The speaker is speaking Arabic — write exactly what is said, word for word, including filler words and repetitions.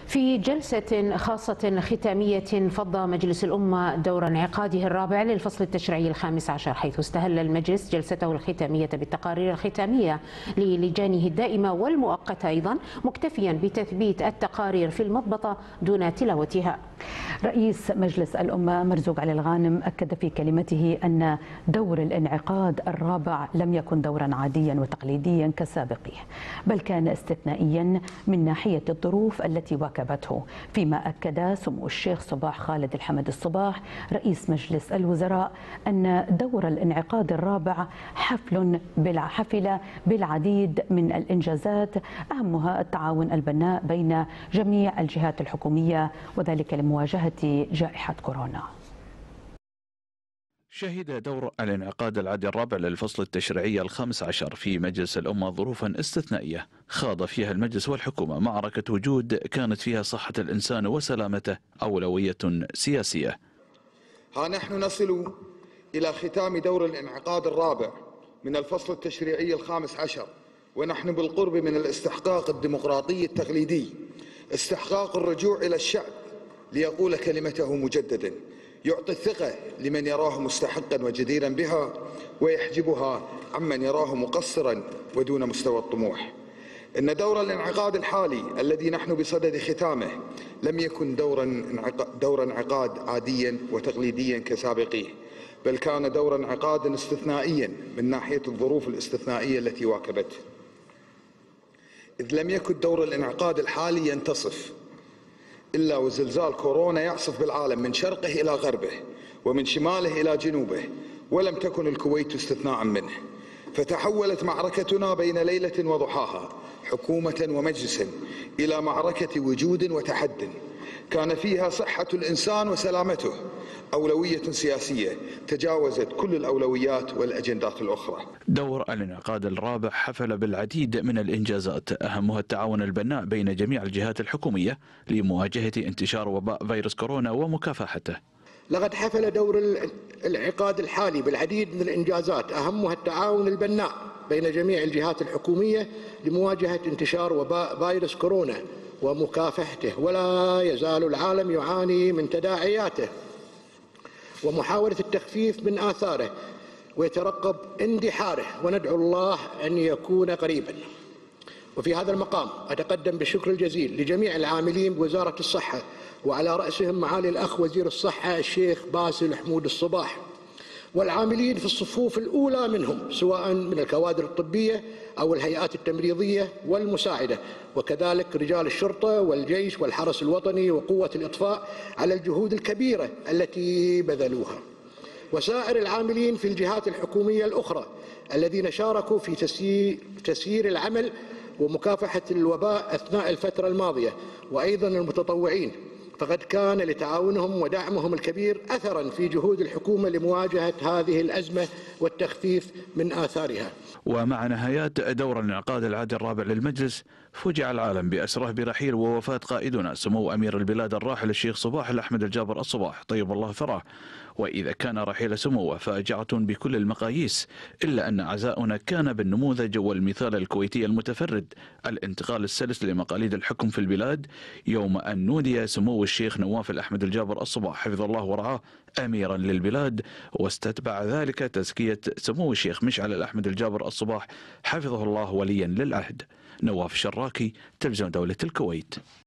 في جلسة خاصة ختامية فض مجلس الأمة دور انعقاده الرابع للفصل التشريعي الخامس عشر، حيث استهل المجلس جلسته الختامية بالتقارير الختامية للجانه الدائمة والمؤقتة أيضا، مكتفيا بتثبيت التقارير في المضبطة دون تلاوتها. رئيس مجلس الأمة مرزوق علي الغانم أكد في كلمته أن دور الانعقاد الرابع لم يكن دورا عاديا وتقليديا كسابقه، بل كان استثنائيا من ناحية الظروف التي واكبته، فيما أكد سمو الشيخ صباح خالد الحمد الصباح رئيس مجلس الوزراء أن دور الانعقاد الرابع حفل بالحفل بالعديد من الإنجازات، أهمها التعاون البناء بين جميع الجهات الحكومية، وذلك لمواجهة جائحة كورونا. شهد دور الانعقاد العادي الرابع للفصل التشريعي الخامس عشر في مجلس الأمة ظروفا استثنائية خاض فيها المجلس والحكومة معركة وجود كانت فيها صحة الإنسان وسلامته أولوية سياسية. ها نحن نصل إلى ختام دور الانعقاد الرابع من الفصل التشريعي الخامس عشر، ونحن بالقرب من الاستحقاق الديمقراطي التقليدي، استحقاق الرجوع إلى الشعب ليقول كلمته مجددا، يعطي الثقة لمن يراه مستحقا وجديرا بها، ويحجبها عمن يراه مقصرا ودون مستوى الطموح. إن دور الانعقاد الحالي الذي نحن بصدد ختامه لم يكن دورا دور انعقاد عاديا وتقليديا كسابقيه، بل كان دور انعقاد استثنائيا من ناحية الظروف الاستثنائية التي واكبته، إذ لم يكن دور الانعقاد الحالي ينتصف إلا وزلزال كورونا يعصف بالعالم من شرقه إلى غربه ومن شماله إلى جنوبه، ولم تكن الكويت استثناء منه. فتحولت معركتنا بين ليلة وضحاها، حكومة ومجلس، إلى معركة وجود وتحد كان فيها صحة الإنسان وسلامته أولوية سياسية تجاوزت كل الأولويات والأجندات الأخرى. دور الانعقاد الرابع حفل بالعديد من الإنجازات، أهمها التعاون البناء بين جميع الجهات الحكومية لمواجهة انتشار وباء فيروس كورونا ومكافحته. لقد حفل دور الانعقاد الحالي بالعديد من الإنجازات، أهمها التعاون البناء بين جميع الجهات الحكومية لمواجهة انتشار وباء فيروس كورونا ومكافحته، ولا يزال العالم يعاني من تداعياته ومحاولة التخفيف من آثاره ويترقب اندحاره، وندعو الله أن يكون قريبا. وفي هذا المقام أتقدم بالشكر الجزيل لجميع العاملين بوزارة الصحة، وعلى رأسهم معالي الأخ وزير الصحة الشيخ باسل حمود الصباح، والعاملين في الصفوف الأولى منهم سواء من الكوادر الطبية أو الهيئات التمريضية والمساعدة، وكذلك رجال الشرطة والجيش والحرس الوطني وقوة الإطفاء على الجهود الكبيرة التي بذلوها، وسائر العاملين في الجهات الحكومية الأخرى الذين شاركوا في تسيير العمل ومكافحة الوباء أثناء الفترة الماضية، وأيضا المتطوعين، فقد كان لتعاونهم ودعمهم الكبير أثرا في جهود الحكومة لمواجهة هذه الأزمة والتخفيف من آثارها. ومع نهايات دور الانعقاد العادي الرابع للمجلس، فوجئ العالم بأسره برحيل ووفاة قائدنا سمو أمير البلاد الراحل الشيخ صباح الأحمد الجابر الصباح طيب الله ثراه. وإذا كان رحيل سموه فاجعة بكل المقاييس، إلا أن عزاؤنا كان بالنموذج والمثال الكويتي المتفرد، الانتقال السلس لمقاليد الحكم في البلاد، يوم أن نودي سمو الشيخ نواف الأحمد الجابر الصباح حفظ الله ورعاه أميرا للبلاد، واستتبع ذلك تزكية سمو الشيخ مشعل الأحمد الجابر الصباح حفظه الله وليا للعهد. نواف الشراكي، تلفزيون دولة الكويت.